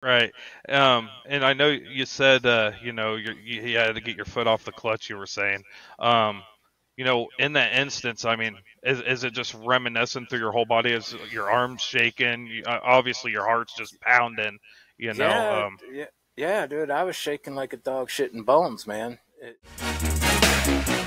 Right. And I know you said, you had to get your foot off the clutch, you were saying. Um, in that instance, I mean, is it just reminiscent through your whole body? Is your arms shaking? Obviously, your heart's just pounding, you know? Yeah, yeah, yeah, dude. I was shaking like a dog shitting bones, man.